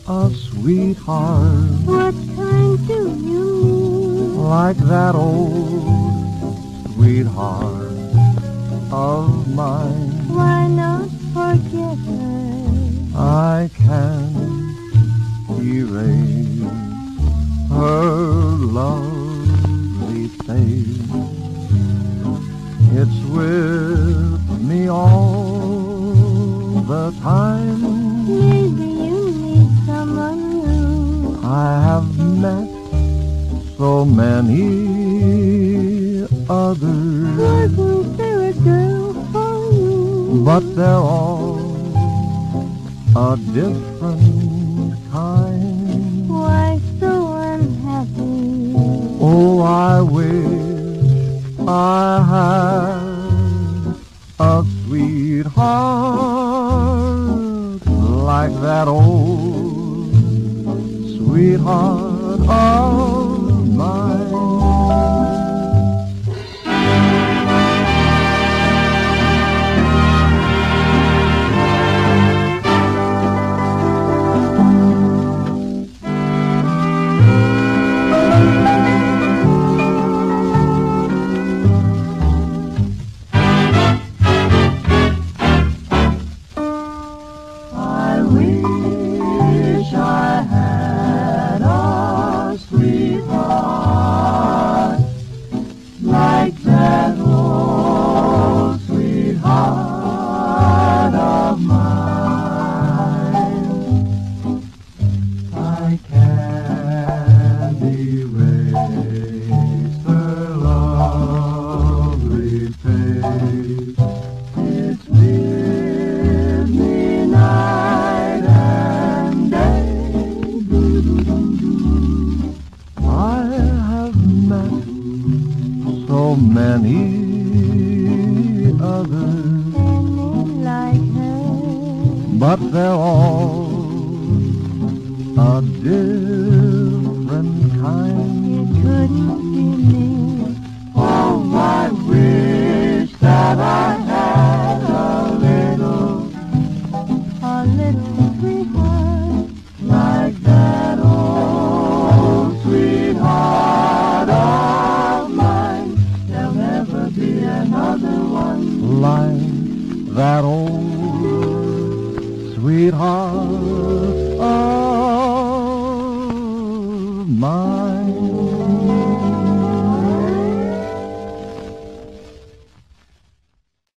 a sweetheart. What kind do you mean? Like that old sweetheart of mine. Why not forget her? I can't erase her lovely face. It's with me all the time. Maybe you need someone new. I have met so many others. Wasn't there a girl for you? But they're all a different kind. Why so unhappy? Oh, I wish I had a sweetheart like that old sweetheart of mine. But they're all a different kind. It couldn't be me. Oh, I wish that I had a little sweetheart like that old sweetheart of mine. There'll never be another one like that old sweetheart of mine.